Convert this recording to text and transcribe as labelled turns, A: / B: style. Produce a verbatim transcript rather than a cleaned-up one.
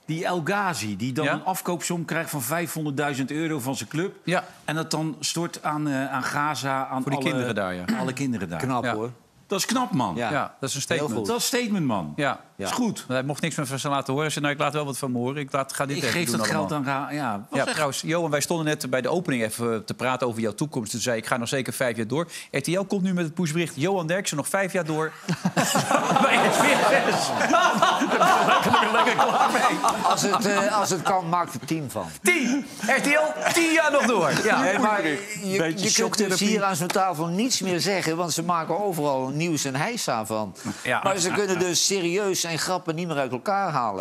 A: Die El Ghazi, die dan
B: Ja?
A: een afkoopsom krijgt van vijfhonderdduizend euro van zijn club.
B: Ja.
A: En dat dan stort aan, uh, aan Gaza, aan
B: Voor die
A: alle,
B: kinderen daar, ja.
A: alle kinderen daar.
C: Knap,
B: Ja.
C: hoor.
A: Dat is knap, man.
C: Ja.
B: Ja, dat is een
C: Heel
B: statement.
C: goed.
A: Dat is statement, man.
B: Ja.
A: Dat is goed.
B: Hij mocht niks meer van ze laten horen. Hij zei, nou, ik laat wel wat van me horen. Ik laat, ga dit
A: Ik
B: even
A: geef
B: doen
A: dat geld
B: allemaal.
A: aan... Ra- Ja, was
B: Ja,
A: echt-
B: trouwens, Johan, wij stonden net bij de opening even te praten over jouw toekomst. Toen zei ik, ik ga nog zeker vijf jaar door. R T L komt nu met het pushbericht. Johan Derksen nog vijf jaar door. Bij S V S. Lekker klaar mee.
C: Als het, uh, als het kan, maakt het team van.
B: Tien. R T L, tien jaar nog door. Ja.
C: Nee, maar je,
A: Beetje
C: je kunt dus
A: shocktherapie.
C: hier aan zo'n tafel niets meer zeggen... want ze maken overal nieuws en heisa van.
B: Ja.
C: Maar ze kunnen dus serieus en grappen niet meer uit elkaar halen.